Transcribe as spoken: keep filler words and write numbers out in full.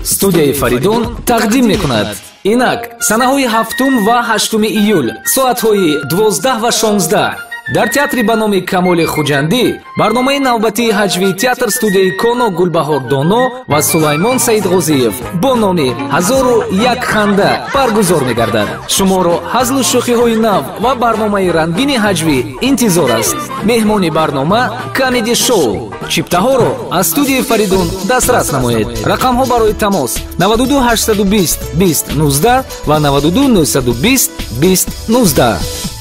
студияи Фаридун тақдим мекунад. Инак санаҳои ҳафтум ва ҳаштуми июл соатҳои дувоздаҳ ва шонздаҳ дар театри ба номи Камоли Хуҷандӣ барномаи навбатии ҳаҷвии театр студияи Коно Гулбаҳор Доно ва Сулаймон Саидғозиев бо номи ҳазору як ханда баргузор мегардад. Шуморо ҳазлу шӯхиҳои нав ва барномаи рангини ҳаҷвӣ интизор аст. Меҳмони барнома Камеди шоу. Чиптаҳоро аз студияи Фаридун дастрас намоед. Рақамҳо барои тамос наваду ду ҳаштсаду бист бист нуздаҳ ва наваду ду нӯҳсаду бист бист нуздаҳ.